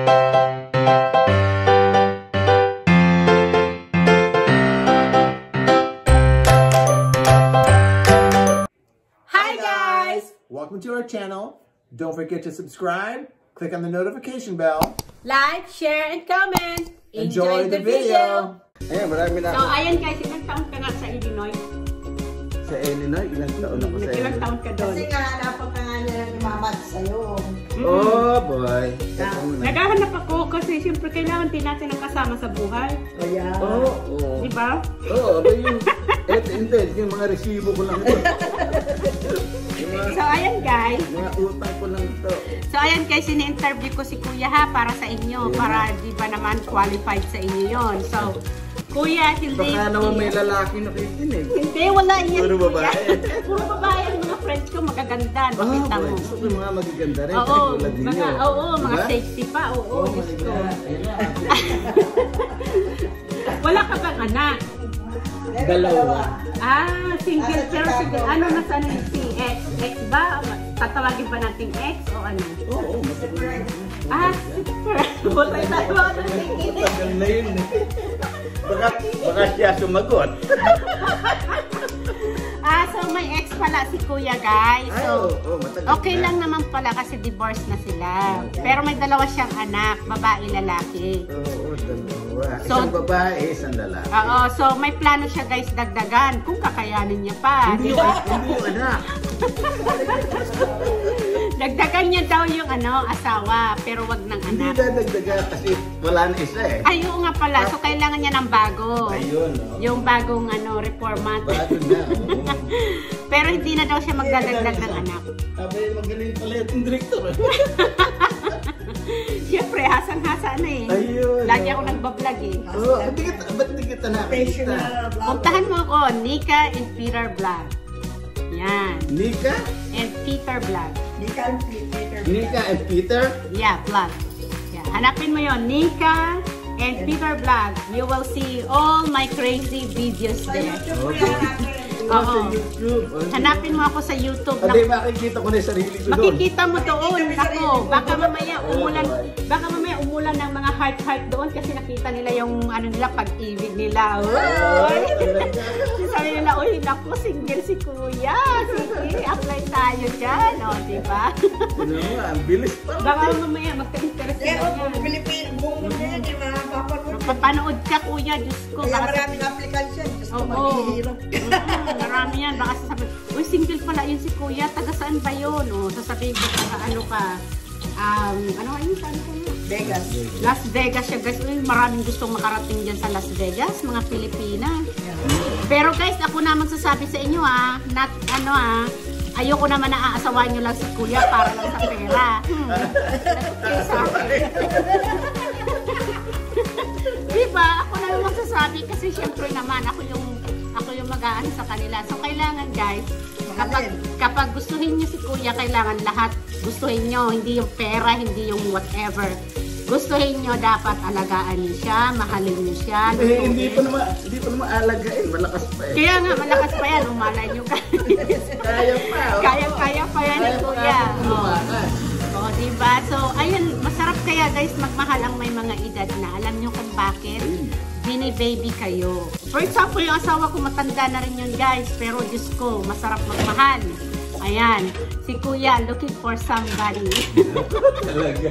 Welcome to our channel. Don't forget to subscribe, click on the notification bell, like, share, and comment. Enjoy the video. Ayan, marami na. So, ayan guys, ilang taon ka nga sa Illinois? Sa Illinois, ilang taon ako sa Illinois? Ilang taon ka doon? Kasi nga, hanapan ka nga nila ni Mama sa'yo. Oh boy. Naghahanap ako kasi siyempre kailangan din natin ang kasama sa buhay. Ayan. Oo. Diba? Oo, yung yung mga resibo ko lang ito. So, ayan guys. Mga utang ko lang ito. So, ayan guys, ini-interview ko si Kuya ha, para sa inyo. Yeah. Para di ba naman qualified sa inyo yon. So, Kuya, hindi... Baka naman may lalaki nakikinig. Hindi, wala yan. Puro babae. Puro babae ang mga friends ko, magaganda. Makita mo. Gusto ko yung mga magaganda rin. Oo, tulad ninyo. mga safety pa. Oo, gusto. Wala ka bang anak? Dalawa. Ah, single pero single. Ano na sana si ex? Ex ba? Tatawagin ba natin ex o ano? Oo, masakit. Ah, super. Wala tayo ano sige. Tagal na yun eh. Baka siya sumagot. Ah, so may ex pala si Kuya guys. So, okay lang naman pala kasi divorce na sila. Pero may dalawa siyang anak, babae, lalaki. Oo, dalawa. So, isang babae, isang lalaki. Oo, so may plano siya guys dagdagan kung kakayanin niya pa. Hindi yung anak. Dagdagan niya daw yung asawa, pero wag ng Hindi anak. dadagdagan kasi wala na isa eh. Ay, oo nga pala. So kailangan niya ng bago. Ayun, no? Yung bagong reformat. Bago na. Pero hindi na daw siya magdadagdag ng anak. Sabi, magaling pala yung director eh. Siyempre, hasang-hasa na eh. Ayun. Lagi ako nagbablog eh. Oo, ba't di kita nakikita? Professional. Puntahan mo ako, Nika and Peter Vlog. Yan. Nika? And Peter Vlog. Nika and Peter? Yeah, vlog. Yeah. Hanapin mo yon, Nika and Peter Vlog. You will see all my crazy videos there. Oo. Hanapin mo ako sa YouTube. Hindi, makikita ko na yung sarili ko doon. Makikita mo doon. Ako, baka mamaya umulan ng mga heart doon kasi nakita nila yung pag-ibig nila. Uy! Sabi nila, uy, naku, single si Kuya. Sige, apply tayo dyan. O, diba? Ano nga, ang bilis pa. Baka mamaya magka-interest Eh, nila. Pilipino, buong mundo yan, di ba? Papanood ka, Kuya, Diyos ko. Kaya maraming applicants yan. Diyos ko, Oo. maghihirap. Marami yan. Baka sasabihin, uy, single pala yun si Kuya. Taga saan ba yun? O, sasabihin ko, taga ano ka? Ano yun? Saan ko yun? Vegas. Las Vegas siya, guys. Uy, maraming gustong makarating dyan sa Las Vegas, mga Pilipina. Pero guys, ako na magsasabi sa inyo ayoko naman na aasawain nyo lang si Kuya para lang sa pera. Okay sa akin. Diba? Ako na yung magsasabi kasi syempre naman ako yung mag-aano sa kanila. So kailangan guys, kapag gustuhin nyo si Kuya, kailangan lahat gustuhin nyo, hindi yung pera, hindi yung whatever. Gustuhin nyo, dapat alagaan nyo siya, mahalin nyo siya. Eh, hindi pa naman alagain, malakas pa eh. Kaya nga, malakas pa yan, umalay nyo ka. Kaya pa. Kaya pa yan ni Kuya. Oo, diba? So, ayun, masarap kaya guys, magmahal ang may mga edad na. Alam nyo kung bakit? Bini-baby kayo. For example, yung asawa ko matanda na rin yun guys, pero Diyos ko, masarap magmahal. Ayan, si Kuya looking for somebody. Talaga.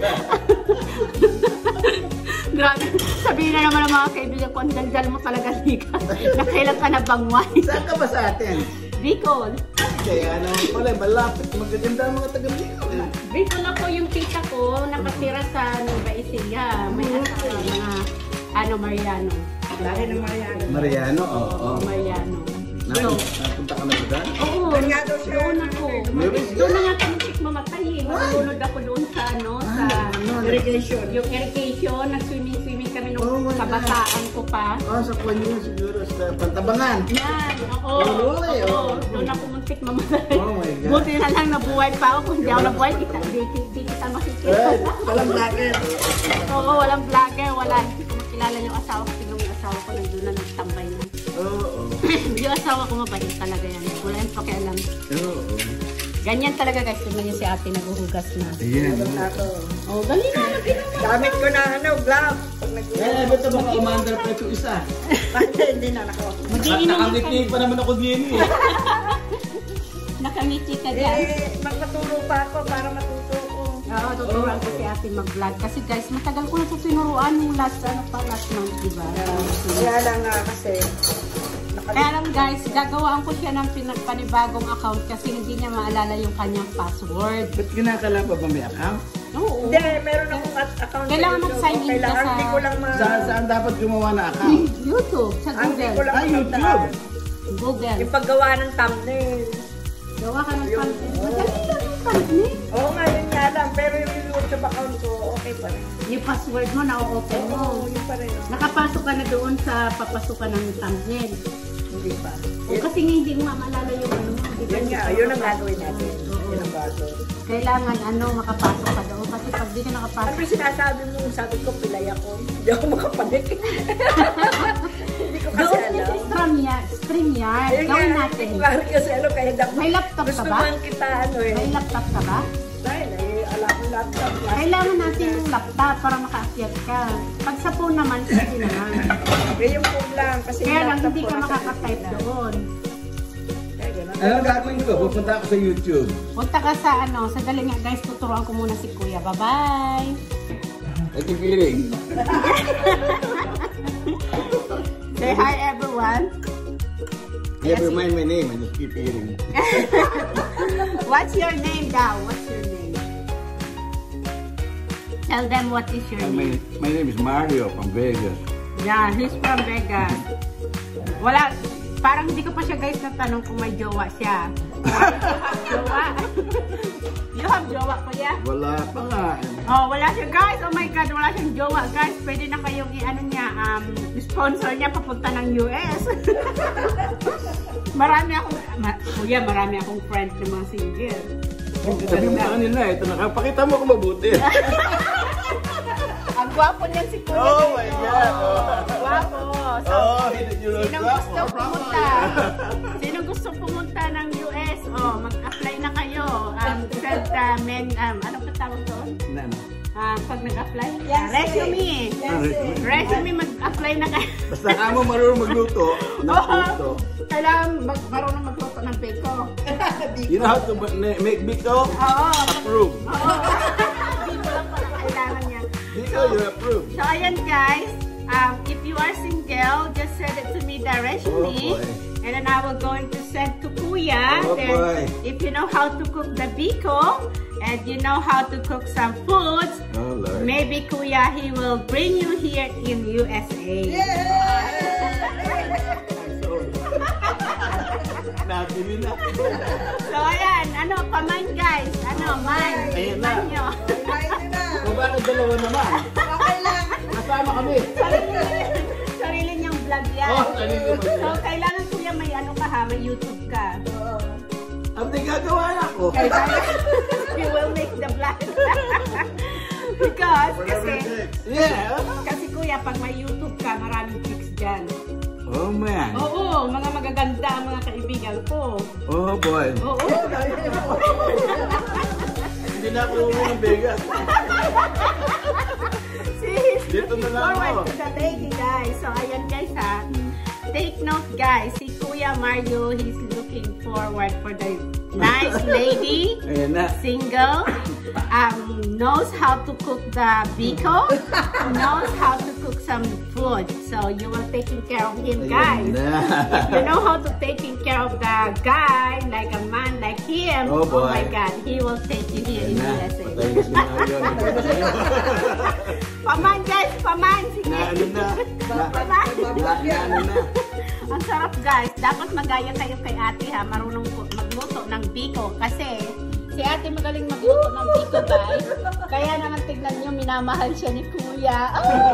Grabe, sabihin na naman ng mga kaibigan ko, ang daldal mo talaga, Nika. Nakailan ka na bangway. Saan ka ba sa atin? Bicol. Kaya naman pala, malapit, magaganda ang mga taga-Bicol. Bicol ako yung tita ko, nakatira sa Nueva Ecija. May mga, Mariano. Lari ng Mariano. Mariano, oo. Mariano. Napunta ka na ba dyan? Oo, doon ako. Doon na nga kami mamatay eh. Matulunod ako doon sa Irrigation. Yung irrigation, nag-swimming kami nung kabataan ko pa. Sa Puanyo siguro, sa Pantabangan. Yan, oo. Doon ako muntik mamatay. Oh my God. Buti na lang nabuhay pa ako. Kung hindi ako nabuhay, di kita makikita. Walang vlogger. Oo, walang vlogger. Hindi ko makilala yung asawa ko. Tingnan yung asawa ko, nandun na nagtambay na. Oo. Yung asawa ko mabait talaga yan. Wala yung pakialam. Oo. Ganyan talaga guys. Tingnan niyo si ate naghuhugas na. Ayan. Oh, dali na. Lagi naman. Gamit ko na glove. Eh, ba't ba commander pa ito isa? Hindi na ako. Mag-iinom ka. Nakangiti pa naman ako din eh. Nakangiti ka dyan. Magpaturo pa ako para matuto ko. Oo, tuturuan ko si ate mag-vlog. Kasi guys, matagal ko na ito tinuruan yung last month, diba? Kaya lang nga kasi. Kaya lang guys, gagawaan ko siya ng panibagong account kasi hindi niya maalala yung kanyang password. Ba't kinakala pa ba may account? Oo. Hindi, meron akong account. Kailangan mag-sign in ka Kailangan, sa- hindi ko lang Saan dapat gumawa na account? YouTube, sa Hindi ko Google. lang YouTube. matandaan. Google. Yung paggawa ng thumbnail. Gawa ka ng content. Madali lang yung content. Oo nga, yun nga lang. Pero yung YouTube account ko, okay pa rin. Yung password mo, na-open mo. Oo, yun pa rin. Nakapasok ka na doon sa papasukan ng thumbnail. Hindi pa. O kasi nga hindi mo maalala yung ano mo. Di ba? Yun nga, yun ang gagawin natin. Yun ang gagawin. Kailangan makapasok ka doon. Kasi pag di ka Ano nakapasok, yung sinasabi mo? Sabi ko, pilay ako. Hindi ako makapanik. Hindi ko kasi doon yun sa alam. StreamYard. Ayun Gawin nga, natin. hindi ko nga rin kasi kaya May laptop ka gusto ba? man kita eh. May laptop ka ba? Dahil alam ko laptop. Kailangan natin yung laptop para makaakyat ka. Pag sa phone naman, hindi naman. Kaya yung phone lang. Kasi Kaya yung lang laptop hindi ko ka nasa- makaka-type doon. Ano gagawin ko? Pupunta ako sa YouTube. Punta ka sa sandali nga guys, tuturuan ko muna si Kuya. Bye-bye! Ito yung feeling. Say hi everyone! Never mind my name, I just keep eating. What's your name daw? What's your name? Tell them what is your name. My name is Mario from Vegas. Yeah, he's from Vegas. Wala, parang hindi ko pa siya guys natanong kung may jowa siya. Jowa? You have jowa kuya? Wala pa nga. Oh, wala siya guys. Oh my God, wala siyang jowa guys. Pwede na kayong sponsor niya papunta ng US. marami akong friends ng mga single. Sabi mo sa kanila, ito nakapakita mo kung mabuti. Ang gwapo niyan si Kuya. Oh dito. my God, oh. Gwapo. So, you look Sinong gusto pumunta? Sinong gusto pumunta ng US? Oh, mag-apply na kayo. Send ano pa tawag doon? Pag nag-apply? Resume. Resume, mag-apply na kayo. Basta ka mo marunong magluto. Nagluto. Kailangan marunong magluto ng biko. You know how to make biko? Oo. Approve. Oo. Biko lang pala kailangan niya. Biko, you approve. So, ayan guys. If you are single, just send it to me directly. Oh, boy. And then I will going to send to Kuya. Oh, Then, boy. if you know how to cook the biko, and you know how to cook some foods, Oh, Lord. maybe Kuya, he will bring you here in USA. Nabili na. So, ayan. Paman guys. Man. Ayan na. Man nyo. O bakit dalawa naman? Okay lang. Kasama kami. Sarili niyang vlog yan. Oh, sarili mo yan. So, kailangan Kuya may may YouTube ka. Ang gagawa na ako. You will make the vlog. Because, kasi Kuya, pag may YouTube ka, maraming chicks dyan. Oh, man. Oo, mga magaganda ang mga kaibigan ko. Oh, boy. Oo. Hindi na ako umuwi ng Vegas. See, Dito na lang forward ako. to the lady, guys. So, ayan guys ha. Take note guys, si Kuya Mario, he's looking forward for the nice lady, Ayan na. single, knows how to cook the biko, knows how to cook some food. So, you will taking care of him, guys. Ayan na. If you know how to taking care of the guy, like a man like him, Oh, boy. my God, he will take you here in Ayan na. USA. Patay na si Mario. Paman guys, paman! Sige! Na ano na. Paman! Na ano na. Ang sarap guys. Dapat magaya kayo kay ate ha. Marunong magluto ng biko. Kasi si ate magaling magluto ng biko guys. Kaya naman tignan nyo, minamahal siya ni Kuya.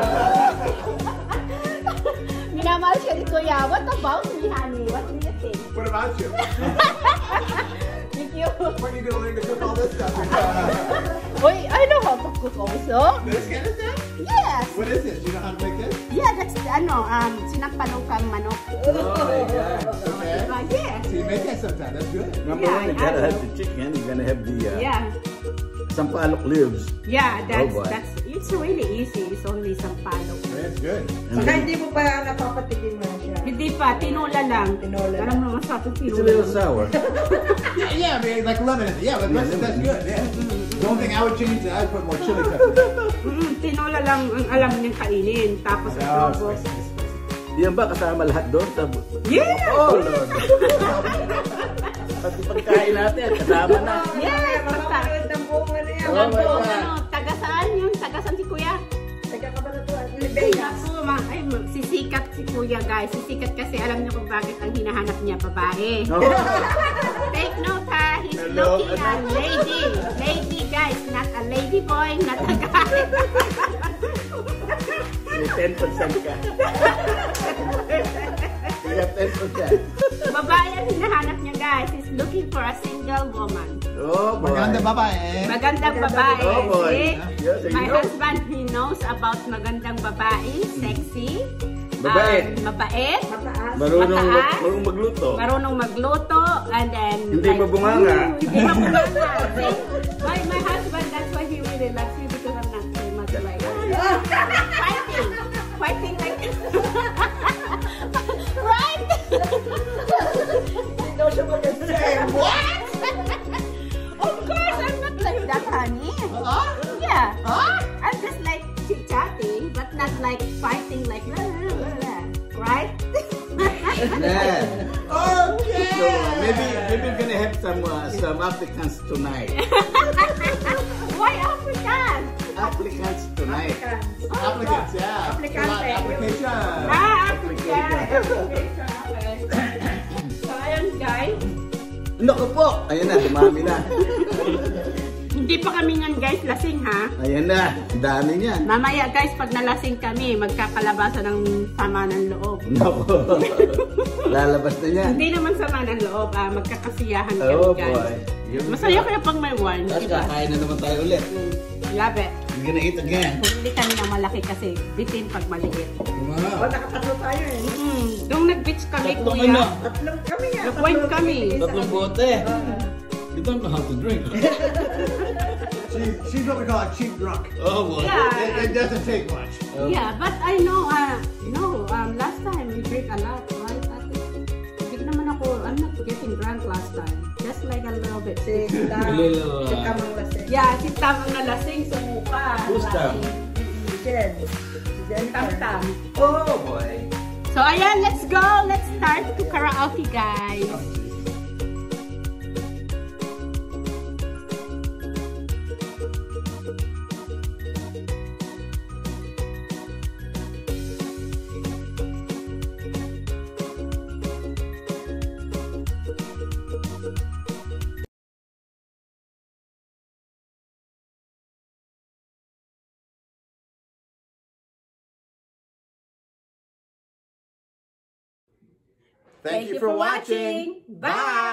Minamahal siya ni Kuya. What about me, honey? What do you think? What about you? Thank you. When are you gonna learn to cook all this stuff? Wait, I know how to cook also. This kind of stuff? Yes. What is it? Do you know how to make this? Yeah, that's sinampalukang manok. Oh, my God. Okay. Yes. So you make that sometime. That's good. Number one, you Yeah, gotta I have the chicken. You're gonna have the Yeah. sampalok lives. Yeah, Oh, boy. that's It's really easy. It's only sampalok. That's good. Saka hindi mo pa napapatikin mo siya. Hindi pa, tinola lang. Tinola lang. Alam mo naman sa atin, It's a tinola little lang. sour. Yeah, I mean, like lemon. Yeah, but that's good. Yeah. The only thing I would change is I'd put more chili pepper. Tinola lang ang alam niyang kainin. Tapos Oh, adobo. Yan ba kasama lahat doon? Yes! Oh, Lord. Pati pagkain natin, kasama na. Yes! Mamapanood ng buong ano yan. Oh my God. Taga saan yung? Taga saan si Kuya? Nagkakabalatuan. Vegas. Sisikat si Kuya, guys. Sisikat kasi alam niyo kung bakit ang hinahanap niya, babae. Oh. Take note ha, he's Hello, looking at lady. Lady, guys, not a lady boy, not a guy. May 10% ka. Kaya 10%. Babae ang hinahanap niya, guys. He's looking for a single woman. Oh, boy. Maganda babae. Magandang babae. Oh, boy. See? Yes, I My know. husband, he knows about magandang babae, sexy, Mabait. mabait, Mataas. Marunong magluto. marunong magluto, and then Hindi mabunganga. Hindi mabunganga. See? My husband, that's why he really loves me because I'm not so much like fighting like right? Hindi daw siya maganda. What? Of course, I'm not like that, honey. Yeah. I'm just like chit-chatting, but not like fighting like blah, blah, blah, blah. Right? Yeah. Okay. So maybe we're gonna have some applicants tonight. Why African? Applicants tonight. Applicants, yeah. Aplikante. Application. African. Okay. So, ayun guys. Naku po! Ayan na, dumami na. Hindi pa kami nga guys lasing ha. Ayan na, ang dami niyan. Mamaya guys, pag nalasing kami, magkakalabasan ng sama ng loob. Naku. Lalabas na niyan. Hindi naman sama ng loob, magkakasiyahan kami Oh guys. boy. Masaya kaya pag may wine, Tapos diba? kakain na naman tayo ulit. Love it. We're gonna eat again. Hindi kami na malaki kasi bitin pag maliit. Wow. Nakatatlo tayo eh. Nung nag-beach kami, Tatlong kuya, ano? Tatlong kami nga. nag-wine kami. Tatlong bote. You don't know how to drink. She's what we call a cheap drunk. Oh boy. Yeah. It doesn't take much. Yeah, but I know, last time we drank a lot, right? Hindi naman ako, I'm not getting drunk last time. Just like a little bit. Si Tam. Little, Si Tam ang lasing. Yeah, si Tam ang nalasing sa mukha. Who's Tam? Si Jen. Si Jen. Tam. Oh boy. So ayan, let's go. Let's start to karaoke, guys. Thank you for watching. Bye.